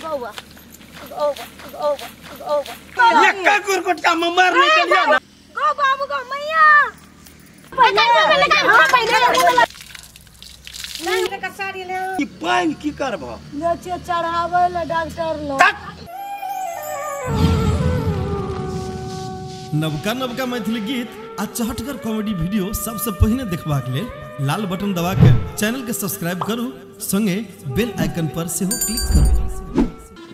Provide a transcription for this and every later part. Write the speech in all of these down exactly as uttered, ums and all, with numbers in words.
गौवा गौवा गौवा गौवा लक्का कुरकुट का ममर निकल गया ना गौ बाबू गौ मैया पहले पहले का पहले नहीं का साड़ी ले ई पाइन की करबो नचे चढ़ावे ले डॉक्टर लो नवका नवका मैथिली गीत आ चहटगर कॉमेडी वीडियो सबसे पहले देखबाक लेल लाल बटन दबा के चैनल के सब्सक्राइब करू संगे बेल आइकन पर से हो क्लिक करू।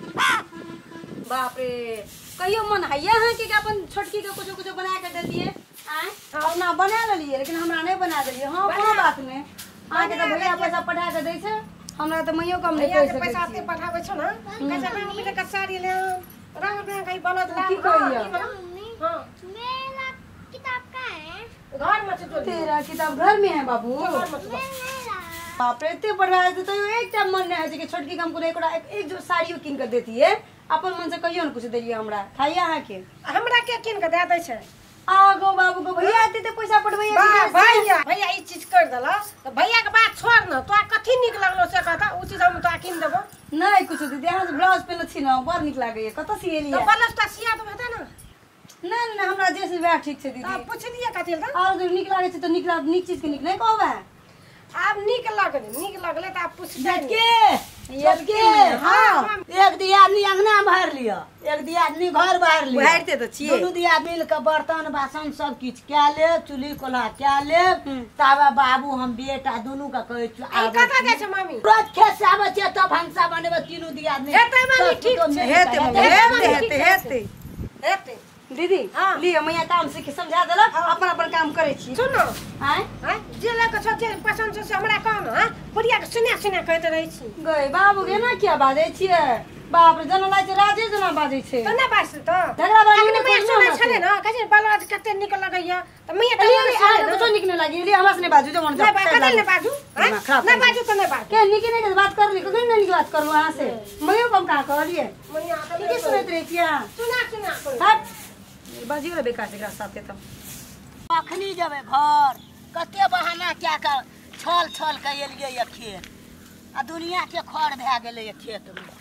बाप रे कहियो मन हैया है कि अपन छोटकी के कुछ कुछ बना के दे दिए आए हम ना बना लेलिए लेकिन हमरा नहीं बना देलिए हां कोनो बात नहीं आके तो भैया पैसा पठा के दै छै हमरा तो मइयो कम नहीं पैसा पैसा आते पठाबै छ ना कैसे ना मिले का साड़ी ले रंग में कहीं बनत ला की कहियो हां मेरा किताब का है घर में तो तेरा किताब घर में है बाबू बाप रे इतने बढ़िया है तो एक टाइम मन नहीं है कि छोटकी कम को एक एक जो साड़ी किन कर देती है अपन मन से कहियो न कुछ देलिए हमरा खाइया है के हमरा के किन के दे दै छै आगो बाबू को भैया आते ते पैसा पठबैया भैया भैया ई चीज कर देला तो भैया के बात छोड़ न तो कथि निक लागलो से कहता उ चीज हम तो किन देबो नहीं कुछ दीदी हम ब्लाउज पहन छी न बड़ निक लागे कत सिएलिए तो ब्लाउज ता सिया तो हेता ना ना ना हमरा जैसे वह ठीक छै दीदी पूछ लिया कथि ल और जो निक लागे छै तो निक लाग निक चीज के निक नहीं कहबा आप निक लागले निक लागले त आप पूछ के एक के हां एक दिया आदमी अंगना भर लिया एक दिया आदमी घर बाहर लिया भरते त छिए दोनों दिया मिल के बर्तन बासन सब किछ क्या ले चुली कोला क्या ले तावा बाबू हम बेटा दोनों का कहे छु आ कथा दे छ मम्मी रोज खेत से आबे छ त भंसा बनेबे तीनों दिया आदमी हेते मम्मी ठीक छै हेते हेते हेते हेते हेते दीदी हाँ। लियो मैया काम सीख समझा देलक हाँ। अपन अपन काम करे छी सुनो हैं हैं जे ले के छोटे पसंद से हमरा कहन हैं बुढ़िया के सुना सुना कहते रही छी गई बाबू के ना क्या बाजै छिए बाप रे जना लाग राजे जना बाजै छै त ना बाज त झगड़ा बाजी में मैया सुनै छले ना कहे बालवाज कते निक लगैया त मैया त कुछो निक न लागी ले हमरा से बाजू जो मन जा कते न बाजू हैं ना बाजू त न बाजू के निक ने बात कर ली कते न निक बात करू वहां से मैयो कम का कहलिए मैया त की सुनैत रही छिया सुना सुना हट बाजी रे बेकार से साथे त अखनी जबे घर कते बहाना क्या कर छल छल के एलिए ये खेत आ दुनिया के खर भए गेले ये खेत में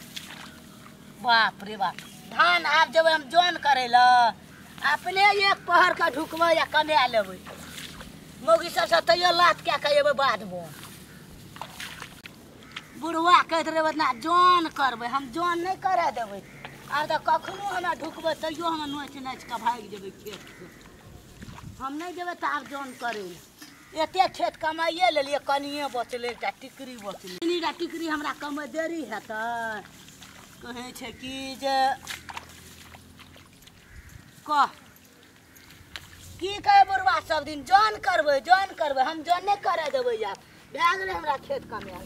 बाप रे बाप धान आब जब हम जोन करे ल अपने एक पहर का ढुकबे या कमा लेबे मोगी सब से तैयो लात क्या कहेबे बादबो बुढ़वा कहत रे बदना जोन करबे हम जोन नहीं करे देबे आ त कखनो हमरा ढुकबे तैयो हम नोच नोच के भाग जेबे खेत से हम नहीं जेबे त आब जोन करे एते खेत कमाइए लेलिए कनिए बचले टा टिकरी बचले इनीटा टिकरी हमरा कमे देरी हेतै कहे छै कि जे कह की कहे बुढ़वा सब दिन जोन करबे जोन करबे हम जोन नहीं करे देबे यार भए गेलै हमरा खेत कमे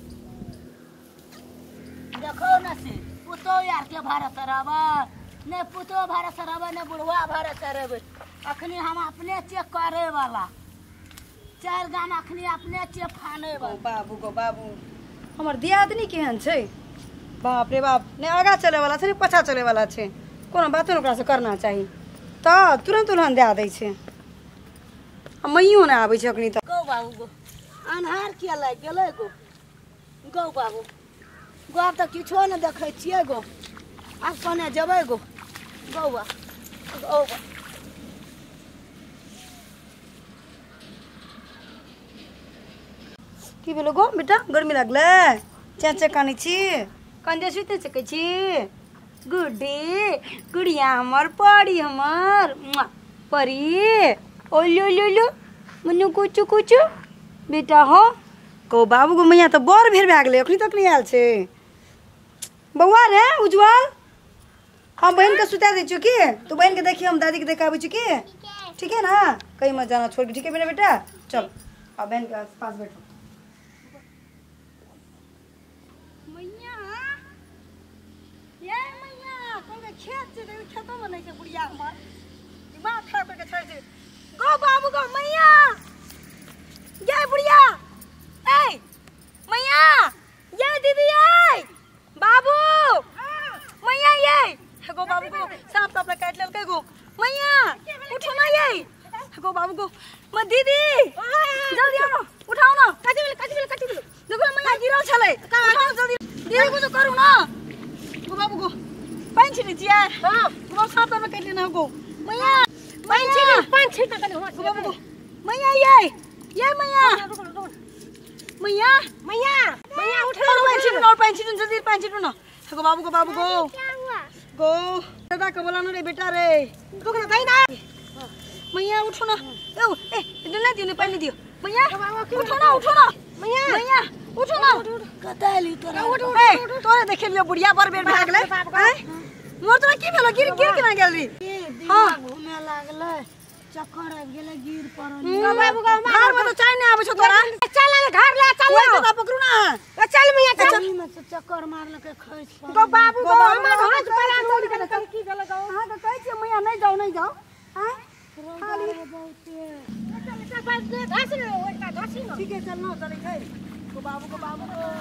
देखो न से पुतो यार के भारत रहबा ने पुतो भारत रहबा ने बुढ़वा भारत रहबे अखनी हम अपने चेक करे वाला चार गाना अखनी अपने चेक फाने वाला बाबू गो बाबू हमर दियादनी केहन छै बाप रे बाप ने आगा चले वाला छै ने पछा चले वाला छै कोनो बात ओकरा से करना चाहिए त तुरंत उन्हन दे दै छै हम मइयो न आबै छै अखनी त गो बाबू गो अन्हार के लाग गेलै गो गो बाबू गो अब तक किछो न देखै छियै गो आब कने जेबै गो गौवा गौवा की भेलो गो बेटा गर्मी लागले चेचे कानी छी कंजे सुते सकै छी गुड्डी गुड़िया हमर परी हमर परी ओलो लो लो मनु कुचु कुचु बेटा हो को बाबू गो मैया तो बड़ भेर भए गेलै अखनी तक नहीं आयल छै बउआ रे उज्जवल हम बहन के सुता दै छियो की तू बहन के देखी हम दादी के देखाबै छी की ठीक है ना कहीं मत जाना छोड़ के ठीक है मेरा बेटा चल अब बहन के पास बैठो मैया ये मैया कोन के खेत छै रे खेतो में नहीं छै बुढ़िया हमर दिमाग खराब करके छोड़ दे गो बाबू गो मैया ये बुढ़िया ए मैया ये दीदी ए बाबू मैया ये गो बाबू को सांप तो अपना काट लेलकै गो मैया उठो ना ये गो बाबू को म दीदी जल्दी आओ उठाओ ना काटी ले काटी ले काटी ले देखो मैया गिरल छले उठाओ जल्दी दीदी कुछ करू ना छिनी छिया हां वो साथ में कटि न गो मैया पानी छिनी पानी छिटा कने हो बाबू मैया ये ये मैया मैया मैया मैया उठ और पानी छिनु और पानी छिनु जल्दी पानी छिनु न गो बाबू को बाबू गो गो दादा को बोला न रे बेटा रे रुक न दाई ना मैया उठो न ए ए दिने दिने पानी दियो मैया उठो न उठो न मैया मैया उठो न कतैली तोरा उठ उठ तोरे देखे लियो बुढ़िया बर बेर भाग ले मोर तोरा की भेलो गिर गिर केना गेल री हां घुमे लागले चक्कर आ गेले गिर पड़ल बाबू गो घर में तो चाय नहीं आबै छ तोरा चल ना घर ले चल ओए तो पकड़ू ना चल मैया चल चल में से चक्कर मारल के खैस गो बाबू गो हमर हाथ परा मोड़ के तो की गेल गो हां तो कहै छी मैया नहीं जाओ नहीं जाओ हैं खाली बहुते चल चल बस धस रे ओटा धसी न ठीक है चल ना चल गए गो बाबू गो बाबू गो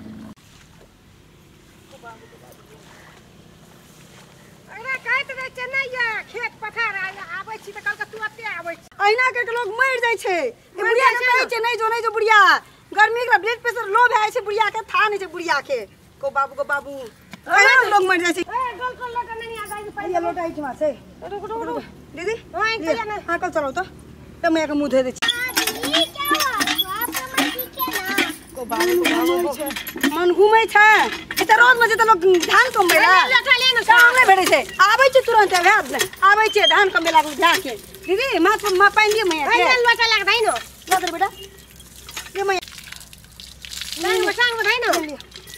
अरे कहत रे चेन्नैया खेत पथार आबै छी त कल के तू अते आबै छी अहिना के लोग मर जाय छै ए बुढ़िया के कहै छै नहीं जो नहीं जो बुढ़िया गर्मी के ब्लड प्रेशर लो भए छै बुढ़िया के था नहीं छै बुढ़िया के गो बाबू गो बाबू अहिना के लोग मर जाय छै ए गोल गोल लगा नहीं आ जाई पहिले ये लोटा इठमा छै रुक रुक रुक दीदी हां चल ना हां कल चलो तो त मैं के मुंह धो दे छी ई क्या हुआ आप समझ के ना गो बाबू गो बाबू मन घुमै छै एत रोज में जे त लोग धान कमबै ला लठा ले न काम नहीं भेटै छै आबै छै तुरंत भेट ने आबै छै धान कमबै लागू जाके दीदी माछ में पानी दिए मैया के हैन लठा लग दाइ न ला दे बेटा ये मैया संग में संग में दाइ न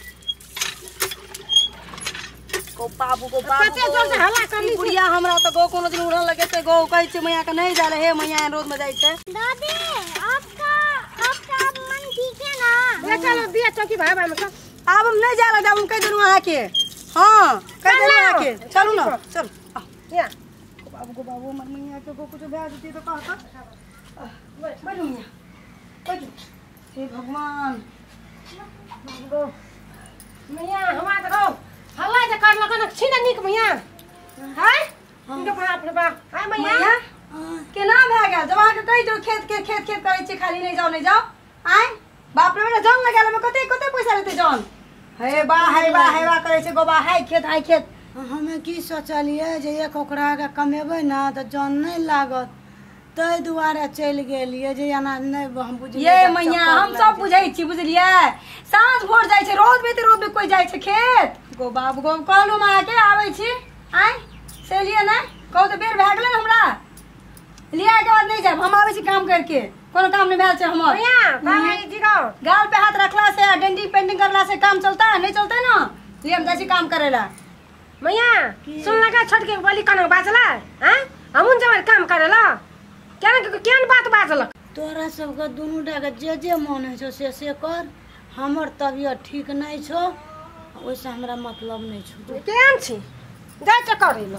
गो बाबू गो बाबू कते जोर से हल्ला करली बुढ़िया हमरा त गो कोनो दिन उड़न लगे छै गो कहै छै मैया के नहीं जाले हे मैया रोज में जाय छै दादी आपका आपका मन ठीक है ना ले चलो दिया चौकी भाई भाई में अब हम नहीं जाला जब हम कह देनु अहाँ के हां कह देनु अहाँ के चलू ना चल या बाबू गो बाबू मन मैया के गो कुछ भेज देती तो कहा था बैठो मैया बैठो हे भगवान बाबू गो मैया हमरा देखो हल्ला जे कर लगन छिन निक मैया है इनके बाप रे बाप हाय मैया मैया केना भए गेल जब अहाँ के कहि दो खेत के खेत खेत करै छी खाली नहीं जाओ नहीं जाओ आय बाप रे बेटा जंग लगाले में कते कते पैसा लेते जन हे बा हे बा हे बा करे छै गो बा हाय खेत हाय खेत हमें की सोचलिए जे एक ओकरा के कमेबै ना त जन नहीं लागत तै दुआरे चल गेलिए जे एना नहीं हम बुझलिए ये मैया हम सब बुझै छी बुझलिए साँझ भोर जाय छै रोज बेते रोज कोई जाय छै खेत गो बाबू गो कहलु मां के आबै छी आय से लिए ना कहू त बेर भए गेलै हमरा लिया के बाद नहीं जाब हम आबै छी काम करके कोनो काम नहीं भेल छै हमर मैया भाई जीरो गाल पे हाथ रखला से डंडी पेंटिंग करला से काम चलता है नहीं चलता ना लिए हम जाय छी काम करेला मैया सुन लगा छोट के बोली कनो बाजला हैं हमन जबर काम करेला केन केन बात बाजलक तोरा सब के दुनु डाके जे जे मन है से से कर हमर तबियत ठीक नहीं छो ओइसे हमरा मतलब नहीं छो केन छी जा च करेलो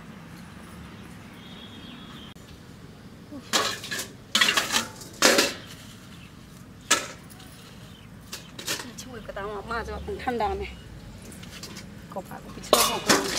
छुए कता मां जो अपन ठंडा में कोपा को पिछला हो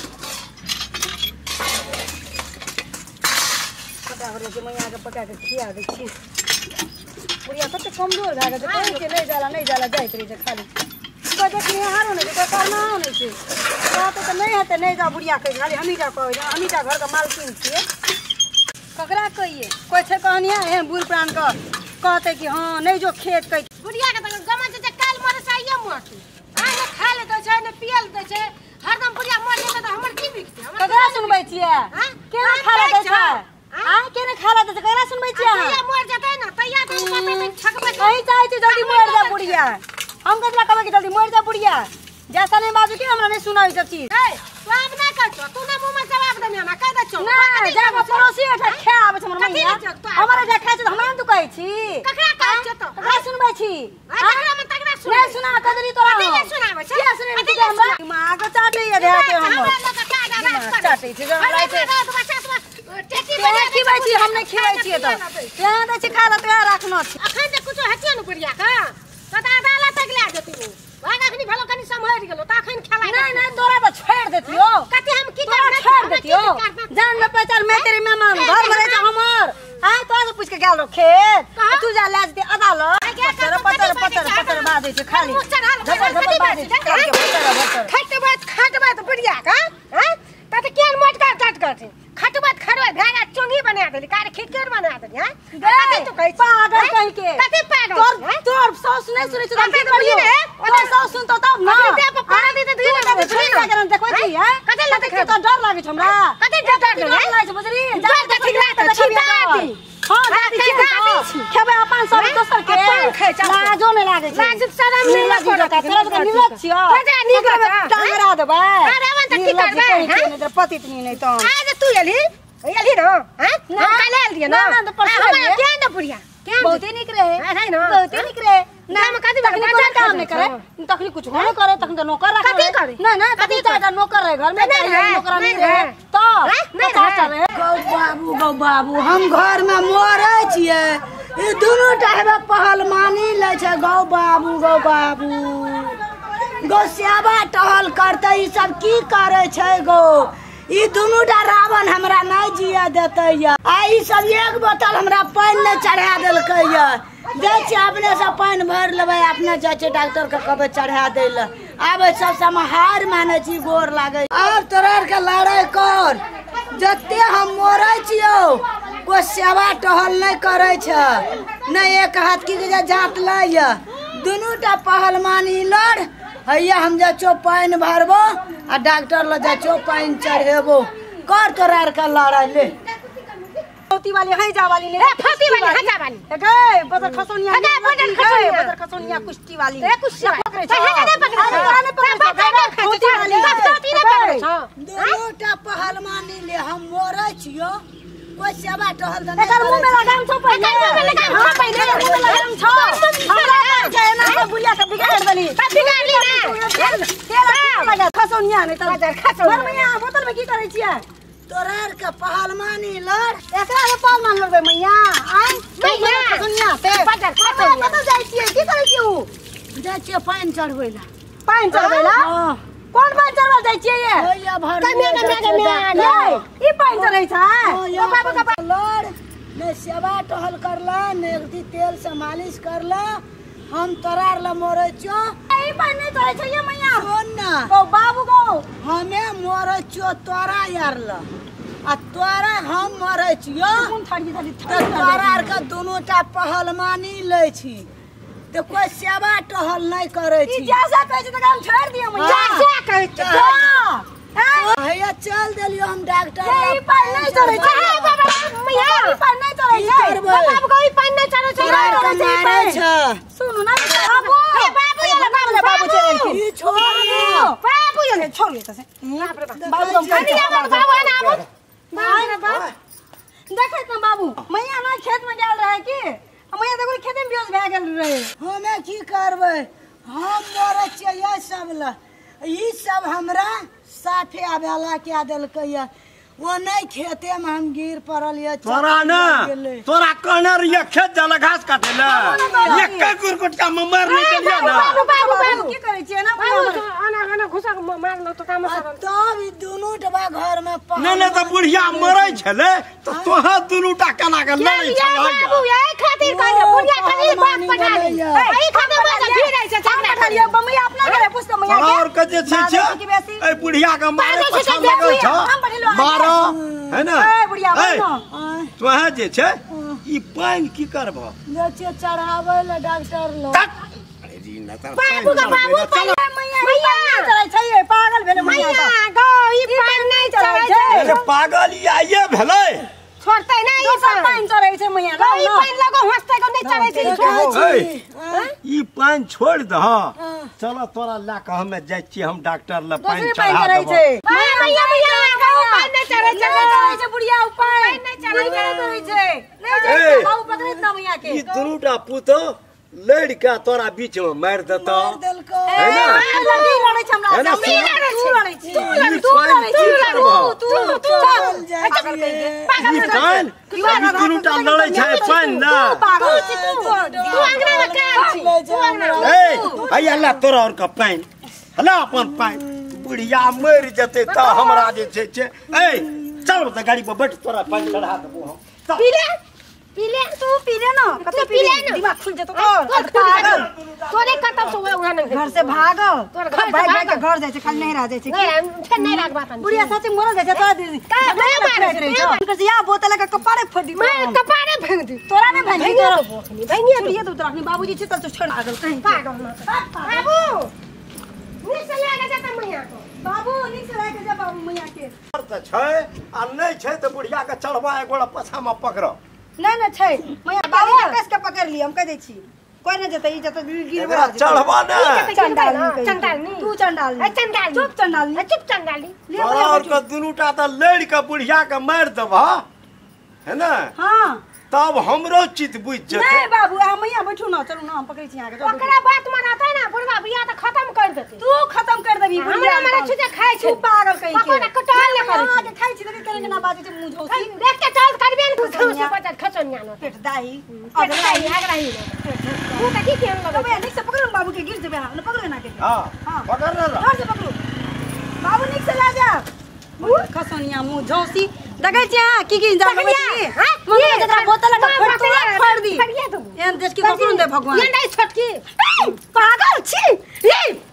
पता हो रे जे मैया के पका के खिया दे छी बुढ़िया कते कमजोर भए गेल छै के नहीं जाला नहीं जाला जाइत रही छै खाली को देखनी हारो नहीं को करना नहीं छै बात तो नहीं हते नहीं जा बुढ़िया कह खाली हमी जा कह हमी जा घर का मालकिन छिए ककरा कहिए कोई छै कहनिया है बूढ़ प्राण का कहते कि हां नहीं जो खेत कह बुढ़िया के त गमा जे काल मरे साइए मरती आ ने खा ले दे छै ने पियल दे छै हरदम बुढ़िया मर जेते त हमर की बिकते हमर ककरा सुनबै छियै हां केना खाला दै छै आ केना खाला दै छै ककरा सुनबै छियै बुढ़िया मर जेते न तैया तो कहते ठकबे कहीं चाहे छी जल्दी मर जा बुढ़िया हम कतला कहबै कि जल्दी मर जा बुढ़िया जैसा नहीं बाजू कि हमरा नहीं सुना ई सब चीज ए तू अब ना कर छो तू ना मुंह में जवाब दे ना कह दे छो ना जाब पड़ोसी एठा खा आबै छै हमर मैया हमरा जा खाइ छै हमरा न तू कहै छी ककरा कहै छ तो ककरा सुनबै छी तकरा में तकरा सुन नहीं सुना कदरी तोरा कथी ले सुनाबै छै क्या सुनै छी हमरा मां को चाटे ये दे छै हमर चाटे छै जब लाइ छै केना खिबै छी हम नहीं खिबै छी त केना दै छी खाला तो राखनो छी अखन जे कुछो हथिए न बुढ़िया का पता डाला तक ले जेती भाग अखनी भेलो कनी संभर गेलो त अखन खेला नहीं नहीं तोरा तो छोड़ देतियो कते हम की तोरा छोड़ देतियो जान में पहचान मैं तेरी मेहमान घर में रह जा हमर हां तो से पूछ के गेल रो खेत तू जा ले जेते अदालत पत्थर पत्थर पत्थर पत्थर बादे छै खाली झपड़ झपड़ बादे छै पत्थर पत्थर खट बात खट बात बुढ़िया का हैं कते तो कहै पागल कहि के कते पागल तोर तोर सास नहीं सुनै छ कते तो ये रे तोर सास सुन तो तब ना अपने पे पानी दे दे दे छोड़ी का करन देखै छी है कते लगे तो डर लागे छ हमरा कते डर लागे छ बुझरी जा के ठीक लागत छिटा दी हां दादी छी खेबे अपन सब दोसर के अपन खाइ छ लाजो नै लागे छ लाज शरम नै लागे तोरा के निलत छियो जा निकल टांगरा देबै अरे मन त की करबे हैं पति तनी नै त आज तू एली एली न हैं हम काले एल दिए न ना ना परसों हमरा के न पुरिया के बहुते निक रहे है न बहुते निक रहे ना हम कदी तखनी कोई काम नहीं करे तखनी कुछ नहीं करे तखनी तो नौकर रख कथी करे? ना ना कथी चाचा नौकर रहे घर में नहीं रहे, नौकर नहीं नहीं रहे रहे। तो नहीं चाचा रहे। रहे गौ बाबू गौ बाबू हम घर में मरे छिए ई दुनू टाइम पहलवानी ले छै गौ बाबू गौ बाबू गौ सेवा टहल करते ई सब की करे छै गौ ई दुनू टा रावण हमरा नहीं जिया देते या आ ई सब एक बोतल हमरा पानी नहीं चढ़ा देलकै या दे छी अपने से पानी भर लेबै अपने जाय छै डॉक्टर के कहबै चढ़ा दै ले आबै सब समय हार माने छी गोर लागे अब तोरा के लड़ाई कर जते हम मरे छियो कोई सेवा टहल नहीं करे छै नहीं एक हाथ की जे जात लै दुनू टा पहलवानी लड़ हैया हम जा चो पानी भरबो आ डॉक्टर ल जा चो पानी चढ़ेबो कर तोरा के लड़ाई ले फौती वाली है जा वाली ने ए फौती वाली है जा वाली ए गए बदर खसोनिया है जा बदर खसोनिया बदर खसोनिया कुश्ती वाली ए कुश्ती पकड़े है जा ना पकड़े अरे पकड़े फौती वाली फौती ना पकड़े दुनू टा पहलवानी ले हम मरे छियो कोई सेवा टहल दे एकर मुंह में लगाम छौ पहिले एकर मुंह में लगाम छौ पहिले मुंह में लगाम छौ हमरा जाए ना तो बुढ़िया के बिगाड़ देली बिगाड़ ली ना तेरा लगा खसोनिया नहीं तो खसोनिया घर में यहाँ बोतल में की करे छियै तोरा के पहलवानी लड़ एकरा से पाल मान लेबै मैया आइ मैया खसोनिया ते बदर खसोनिया कतौ जाइ छियै की करे छियै उ जा छियो पानी चढ़बै ला पानि चढ़बै ला हां कोन पानि चढ़बै जाइ छियै ये हैया भर कमे कमे कमे ये ई पानि चढ़ै छै ओ बाबू का लड़ ने सेवा टहल करला ने एक दी तेल से मालिश करला हम तोरा ला मरे छियो ई पानि नहीं चढ़ै छै ये मैया सुन ना गौ बाबू गौ हमें मरे छियो तोरा यार ला आ तोरा हम मरे छियो कोन थाड़ी थाड़ी तो तोरा आर के दोनों टा पहलवानी ले छी तो कोई सेवा टहल नहीं करे ई छी जैसा कहै छै त हम छोड़ दियो मैया जैसा कहै छै हैया चल देलियो हम डॉक्टर ये ई पानि नहीं चढ़ै छै मैया ई पानि नहीं चढ़ै की छै करबै बाबू कोई पानी नहीं चढ़े छै तोरा के मारे छ सुनु ना बाबू ए बाबू ये बाबू बाबू चल ई छोड़ दियो बाबू ये छोड़ ले तसे बाप रे बाबू हम अरे ये बाबू ना आबो बाबू रे बाबू देखै त बाबू मैया ना खेत में गेल रहे की मैया देखो खेत में बेहोश भए गेल रहे हमें की करबै हम मरे छियै ये सब ला ई सब हमरा साफे आवेला क्या देलकै या वो नहीं खेते में हम गिर पड़ल ये तोरा ना तोरा कहने रहिए खेत जाला घास काटे ले एक कुरकुट का ममर नहीं चलिए ना बाबू बाबू बाबू की करे छियै ना बाबू आना आना घुसा मार लो तो काम आ कर तब ई दुनू डबा घर में नहीं नहीं तो बुढ़िया मरै छले तो तोहा दुनू टा केना के लड़ै ये बाबू छले ये खातिर कर बुढ़िया खातिर बात पटा दी ए खातिर बात फिर ऐसे झगड़ा कर ये मैया अपना करे पुछ मैया तोरा और के जे छै छै ए बुढ़िया के मारे पछा लगल छ मारो है ना ए बुढ़िया ए बोल तोहा जे छै ई पानी की करबो लेचे चढ़ावे ले डॉक्टर लो अरे जी न तर बाबू का बाबू मैया मैया चढ़ै छै ये पागल भेले मैया मैया गो ई पानी नहीं चढ़े छै अरे पागल ई आइए भेलै छोड़ते नहीं ई सब पानि चढ़ै छै मैया गो ई पानी लगो हंसते को नहीं चढ़े छै छोड़ो ए ई पानी छोड़ दह चलो तोरा ला के हमे जाय छी हम डॉक्टर ल पानी दूसरी पानि चढ़ा चढ़ै देबो छै मैया मैया गो पानी नहीं चढ़े छै चढ़ै छै बुढ़िया ऊपर नहीं चढ़ै छै चढ़ै छै नहीं ए। छै बाबू पकड़ै ना मैया के ई दुनूटा पुतो लड़ के तोरा बीच में मार देतो मार देलको है ना लड़ी लड़ै छै हमरा है ना, से तू लड़ै छी तू लड़ तू लड़ तू लड़ तू तू चल जाय छियै ई पानी ई दुनूटा लड़ै छै पानी ना पागल तू अंगना में काम छी ले जा हमरा ए आइया ला तोरा और का पानी हला अपन पानी बुढ़िया मर जते त हमरा जे छै छै ए चल त गाड़ी पर बैठ तोरा पानी चढ़ा देबो हम चल। पीले पी ले तू पी ले ना कते पी ले दिमाग खुल जतो पागल तोरे कतम से उहा नहीं घर से भागो तोर घर भाई भाई के घर जाय छै खाली नहीं रह जाय छै नहीं नहीं राख बात बुढ़िया सच मर जाय छै तो दीदी का नहीं मार रहे छो कर या बोतल का कपारे फोड़ दी मैं कपारे फेंक दी तोरा में भाई तोरा भोखनी भैया ये तो तोरा अपने बाबूजी छै तल तो छोड़ पागल कहीं पागल बाबू नी से लगा जाता मैया को बाबू नीक से रह के जा बाबू मैया के त छै आ नहीं छै त बुढ़िया के चढ़वा एक गोड़ा पछा में पकड़ नहीं ना छै मैया बाबू कस के पकड़ ली हम कह दे छी कोई न जते ई जते गिरवा चढ़वा ना चंडाल चंडाल नहीं तू चंडाल ए चंडाल चुप चंडाल चुप चंडाली और के दुनुटा त लड़ के बुढ़िया के मार देबा है ना हां तब हमरो चित बुझ जते नहीं बाबू आ मैया बैठू ना चलू ना हम पकड़ै छी यहां के ओकरा बात मनाता है ना बुढ़वा बिया त खत्म कर देती तू खत्म कर देबी हमरा मारे छुटे खाय छै तू पागल कहीं के पकोड़ा कटल न करे हां के खाइ छी देख के ना बाजू छै मुंह झौसी देख के चल करबे न तू से पचास खचनिया न पेट दाही अगर रही अगर रही तू त की केन लगे बाबू नीक से पकड़ो बाबू के गिर देबे ना पकड़ो ना के हां हां पकड़ ना जोर से पकड़ो बाबू नीक से ला जा खसनिया मुंह झौसी देखै छी हां की की जान छी हां मम्मी के जरा बोतल का फोड़ तोड़ फोड़ दी करिए तू एन देश की ककरो दे भगवान ये नहीं छोटकी पागल छी ये